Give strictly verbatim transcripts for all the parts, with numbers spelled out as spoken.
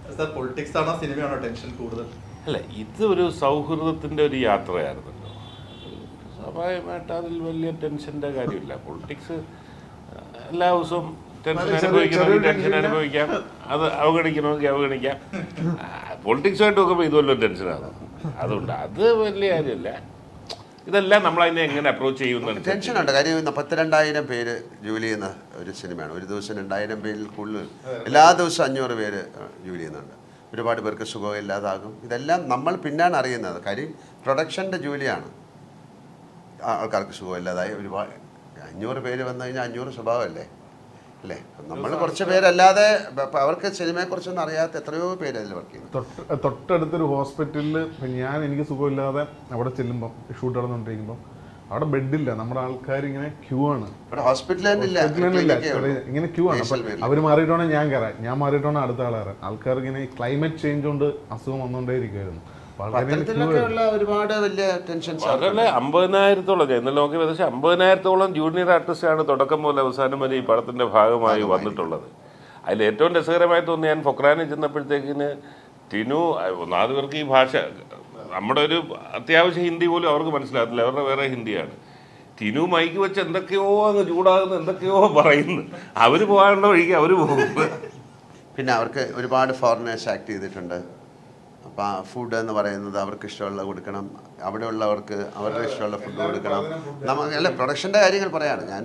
Politics ആണോ സിനിമയാണോ tension കൂടുതൽ? അല്ല, ഇതൊരു സൗഹൃദത്തിൻ്റെ ഒരു യാത്രയായിരുന്നല്ലോ. സ്വാഭാവികമായിട്ട് അതിൽ വലിയ ടെൻഷൻ്റെ കാര്യമില്ല. പൊളിറ്റിക്സ് എല്ലാ ദിവസവും ടെൻഷൻ അനുഭവിക്കണമെങ്കിൽ ടെൻഷൻ അനുഭവിക്കാം, അത് അവഗണിക്കണമെങ്കിൽ അവഗണിക്കാം. പൊളിറ്റിക്സുമായിട്ട് നോക്കുമ്പോൾ ഇതുവല്ലോ ടെൻഷനാണ്. അതുകൊണ്ട് അത് വലിയ കാര്യമില്ല. ഇതെല്ലാം നമ്മളതിനെ എങ്ങനെ അപ്രോച്ച് ചെയ്യുന്ന ടെൻഷനുണ്ട്. കാര്യം പത്തിരണ്ടായിരം പേര് ജോലി ചെയ്യുന്ന ഒരു സിനിമയാണ്. ഒരു ദിവസം രണ്ടായിരം പേരിൽ കൂടുതൽ എല്ലാ ദിവസവും അഞ്ഞൂറ് പേര് ജോലി ചെയ്യുന്നുണ്ട്. ഒരുപാട് പേർക്ക് സുഖമില്ലാതാകും. ഇതെല്ലാം നമ്മൾ പിന്നാണ് അറിയുന്നത്. കാര്യം പ്രൊഡക്ഷൻ്റെ ജോലിയാണ്. ആൾക്കാർക്ക് സുഖമില്ലാതായി ഒരുപാട് അഞ്ഞൂറ് പേര് വന്നു കഴിഞ്ഞാൽ അഞ്ഞൂറ് സ്വഭാവമല്ലേ അല്ലേ? നമ്മൾ കുറച്ച് പേരല്ലാതെ അവർക്ക് സിനിമയെക്കുറിച്ചൊന്നും അറിയാത്ത എത്രയോ പേര് അതിൽ വർക്ക് ചെയ്യുന്നു. തൊട്ട് തൊട്ടടുത്തൊരു ഹോസ്പിറ്റലിൽ ഞാൻ എനിക്ക് സുഖമില്ലാതെ അവിടെ ചെല്ലുമ്പം ഷൂട്ട് നടന്നുകൊണ്ടിരിക്കുമ്പം അവിടെ ബെഡില്ല. നമ്മുടെ ആൾക്കാർ ഇങ്ങനെ ക്യൂ ആണ്. ഹോസ്പിറ്റലില്ല, ഇങ്ങനെ ക്യൂ ആണ്. അവർ മാറിയിട്ടാണ് ഞാൻ കയറാൻ, ഞാൻ മാറിയിട്ടാണ് അടുത്ത ആൾ കയറാൻ. ആൾക്കാർക്ക് ഇങ്ങനെ ക്ലൈമറ്റ് ചേഞ്ച് കൊണ്ട് അസുഖം വന്നുകൊണ്ടേ ഇരിക്കുമായിരുന്നു. ഒരുപാട് വലിയ ടെൻഷൻസ്. അതല്ലേ അമ്പതിനായിരത്തോളം ഞാൻ ഇന്നലെ നോക്കി ഏകദേശം അമ്പതിനായിരത്തോളം ജൂനിയർ ആർട്ടിസ്റ്റാണ് തുടക്കം മുതൽ അവസാനം വരെ ഈ പടത്തിന്റെ ഭാഗമായി വന്നിട്ടുള്ളത്. അതിൽ ഏറ്റവും രസകരമായി തോന്നി, ഞാൻ ഫൊക്രാനിൽ ചെന്നപ്പോഴത്തേക്കിന് ടിനു ഒന്നാമത് പേർക്ക് ഈ ഭാഷ നമ്മുടെ ഒരു അത്യാവശ്യം ഹിന്ദി പോലും അവർക്ക് മനസ്സിലാകത്തില്ല, അവരുടെ വേറെ ഹിന്ദിയാണ്. ടിനു മൈക്ക് വെച്ച് എന്തൊക്കെയോ അങ്ങ് ചൂടാകുന്നു, എന്തൊക്കെയോ പറയുന്നു. അവര് പോകാനുള്ള വഴിക്ക് അവര് പോകും. പിന്നെ അവർക്ക് ഒരുപാട് ഫോറിനേഴ്സ് ആക്ട് ചെയ്തിട്ടുണ്ട്. അപ്പം ഫുഡ് എന്ന് പറയുന്നത് അവർക്ക് ഇഷ്ടമുള്ള കൊടുക്കണം, അവിടെ ഉള്ളവർക്ക് അവരുടെ ഇഷ്ടമുള്ള ഫുഡ് കൊടുക്കണം. നമുക്ക് അല്ല പ്രൊഡക്ഷൻ്റെ കാര്യങ്ങൾ പറയാണ്. ഞാൻ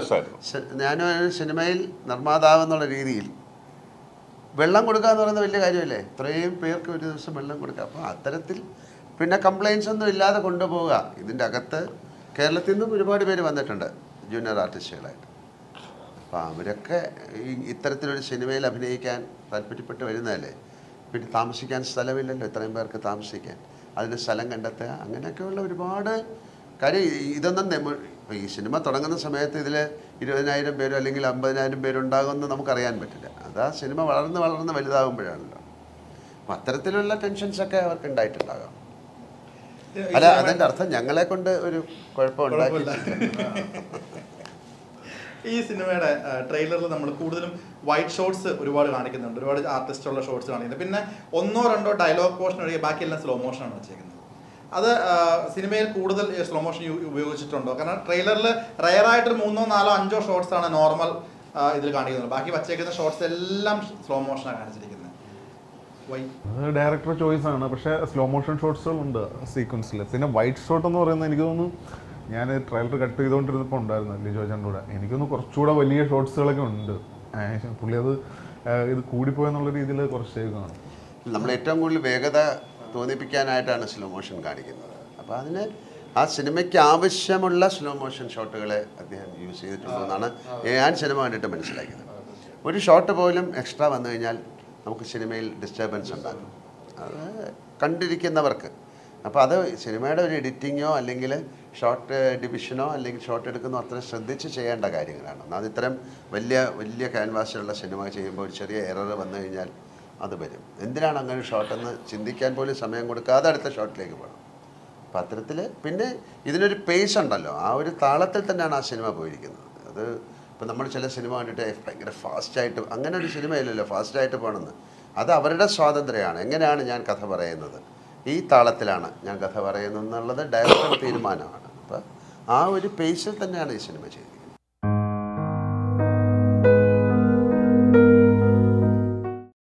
ഞാനൊരു സിനിമയിൽ നിർമ്മാതാവ് എന്നുള്ള രീതിയിൽ വെള്ളം കൊടുക്കുക എന്ന് പറയുന്നത് വലിയ കാര്യമല്ലേ? ഇത്രയും പേർക്ക് ഒരു ദിവസം വെള്ളം കൊടുക്കുക. അപ്പോൾ അത്തരത്തിൽ പിന്നെ കംപ്ലയിൻസ് ഒന്നും ഇല്ലാതെ കൊണ്ടുപോവുക. ഇതിൻ്റെ അകത്ത് കേരളത്തിൽ നിന്നും ഒരുപാട് പേര് വന്നിട്ടുണ്ട് ജൂനിയർ ആർട്ടിസ്റ്റുകളായിട്ട്. അപ്പോൾ അവരൊക്കെ ഈ ഇത്തരത്തിലൊരു സിനിമയിൽ അഭിനയിക്കാൻ താല്പര്യപ്പെട്ട് വരുന്നതല്ലേ. പിന്നെ താമസിക്കാൻ സ്ഥലമില്ലല്ലോ ഇത്രയും പേർക്ക് താമസിക്കാൻ, അതിന് സ്ഥലം കണ്ടെത്തുക, അങ്ങനെയൊക്കെയുള്ള ഒരുപാട് കാര്യം. ഇതൊന്നും ഇപ്പോൾ ഈ സിനിമ തുടങ്ങുന്ന സമയത്ത് ഇതിൽ ഇരുപതിനായിരം പേരോ അല്ലെങ്കിൽ അമ്പതിനായിരം പേരുണ്ടാകുമെന്ന് നമുക്കറിയാൻ പറ്റില്ല. അത് ആ സിനിമ വളർന്ന് വളർന്ന് വലുതാകുമ്പോഴാണല്ലോ. അപ്പം അത്തരത്തിലുള്ള ടെൻഷൻസൊക്കെ അവർക്ക് ഉണ്ടായിട്ടുണ്ടാകാം. അല്ല, അതിൻ്റെ അർത്ഥം ഞങ്ങളെ കൊണ്ട് ഒരു കുഴപ്പമുണ്ടാക്കില്ല. ഈ സിനിമയുടെ ട്രെയിലറിൽ നമ്മൾ കൂടുതലും വൈറ്റ് ഷോട്ട്സ് ഒരുപാട് കാണിക്കുന്നുണ്ട്, ഒരുപാട് ആർട്ടിസ്റ്റുള്ള ഷോട്ട്സ് കാണിക്കുന്നുണ്ട്. പിന്നെ ഒന്നോ രണ്ടോ ഡയലോഗ് പോർഷൻ ഒഴികെ ബാക്കിയെല്ലാം സ്ലോ മോഷനാണ് വെച്ചേക്കുന്നത്. അത് സിനിമയിൽ കൂടുതൽ സ്ലോ മോഷൻ ഉപയോഗിച്ചിട്ടുണ്ടോ? കാരണം ട്രെയിലറിൽ റയറായിട്ടൊരു മൂന്നോ നാലോ അഞ്ചോ ഷോട്ട്സ് ആണ് നോർമൽ ഇതിൽ കാണിക്കുന്നത്. ബാക്കി വച്ചേക്കുന്ന ഷോട്ട്സ് എല്ലാം സ്ലോ മോഷനാണ് കാണിച്ചിരിക്കുന്നത്. ഡയറക്ടർ ചോയ്സ് ആണ്. പക്ഷേ സ്ലോ മോഷൻ ഷോട്ട്സുകളുണ്ട് സീക്വൻസിൽ. പിന്നെ വൈറ്റ് ഷോട്ട് എന്ന് പറയുന്നത് എനിക്ക് തോന്നുന്നു, ഞാൻ ട്രെയിലർ കട്ട് ചെയ്തുകൊണ്ടിരുന്നപ്പോൾ ഉണ്ടായിരുന്നു ലിജോ ചേട്ടൻ്റെ കൂടെ, എനിക്കൊന്ന് കുറച്ചുകൂടെ വലിയ ഷോട്ട്സുകളൊക്കെ ഉണ്ട്. പുള്ളി അത് ഇത് കൂടിപ്പോയെന്നുള്ള രീതിയിൽ കുറച്ചേക്ക് കാണും. നമ്മൾ ഏറ്റവും കൂടുതൽ വേഗത തോന്നിപ്പിക്കാനായിട്ടാണ് സ്ലോ മോഷൻ കാണിക്കുന്നത്. അപ്പോൾ അതിന് ആ സിനിമയ്ക്ക് ആവശ്യമുള്ള സ്ലോ മോഷൻ ഷോട്ടുകളെ അദ്ദേഹം യൂസ് ചെയ്തിട്ടുണ്ടെന്നാണ് ഞാൻ സിനിമ കണ്ടിട്ട് മനസ്സിലാക്കിയത്. ഒരു ഷോട്ട് പോലും എക്സ്ട്രാ വന്നു കഴിഞ്ഞാൽ നമുക്ക് സിനിമയിൽ ഡിസ്റ്റർബൻസ് ഉണ്ടാകും, അത് കണ്ടിരിക്കുന്നവർക്ക്. അപ്പോൾ അത് സിനിമയുടെ ഒരു എഡിറ്റിങ്ങോ അല്ലെങ്കിൽ ഷോർട്ട് ഡിവിഷനോ അല്ലെങ്കിൽ ഷോർട്ട് എടുക്കുന്നോ അത്രയും ശ്രദ്ധിച്ച് ചെയ്യേണ്ട കാര്യങ്ങളാണ്. അത് ഇത്തരം വലിയ വലിയ ക്യാൻവാസിലുള്ള സിനിമ ചെയ്യുമ്പോൾ ഒരു ചെറിയ എറർ വന്നു കഴിഞ്ഞാൽ അത് വരും. എന്തിനാണ് അങ്ങനെ ഷോട്ടെന്ന് ചിന്തിക്കാൻ പോലും സമയം കൊടുക്കാതെ അടുത്ത ഷോട്ടിലേക്ക് പോകണം. അപ്പോൾ അത്തരത്തിൽ പിന്നെ ഇതിനൊരു പേസ് ഉണ്ടല്ലോ, ആ ഒരു താളത്തിൽ തന്നെയാണ് ആ സിനിമ പോയിരിക്കുന്നത്. അത് ഇപ്പോൾ നമ്മൾ ചില സിനിമ കണ്ടിട്ട് ഭയങ്കര ഫാസ്റ്റായിട്ട്, അങ്ങനെ ഒരു സിനിമയില്ലല്ലോ ഫാസ്റ്റായിട്ട് പോകണമെന്ന്. അത് അവരുടെ സ്വാതന്ത്ര്യമാണ്. എങ്ങനെയാണ് ഞാൻ കഥ പറയുന്നത്, ഈ താളത്തിലാണ് ഞാൻ കഥ പറയുന്നത് എന്നുള്ളത് ഡയറക്ടറുടെ തീരുമാനമാണ്. അപ്പോൾ ആ ഒരു പേസിൽ തന്നെയാണ് ഈ സിനിമ ചെയ്തത്.